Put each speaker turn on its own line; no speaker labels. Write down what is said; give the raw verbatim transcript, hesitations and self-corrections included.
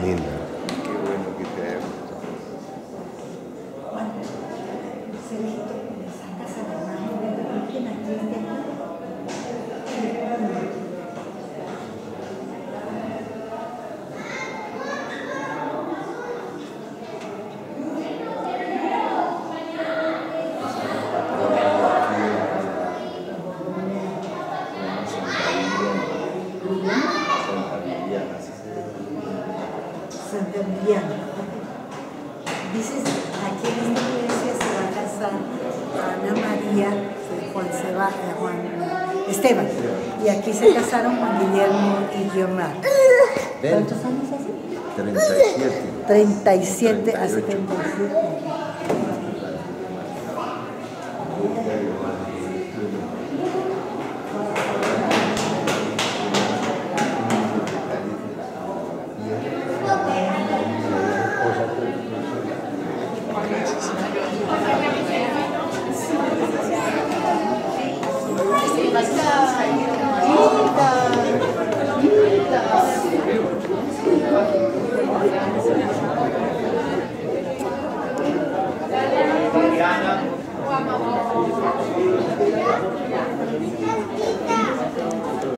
Linda.
Qué bueno que te haya gustado.
Sergito, le sacas a la mano de la Virgen aquí de aquí. Santa Emiliana. Dices, aquí en esta iglesia se va a casar Ana María, Juan Seba, eh, Juan Esteban. Y aquí se casaron Juan Guillermo y Guiomar. ¿Cuántos años hace?
treinta y siete.
treinta y siete a setenta y siete.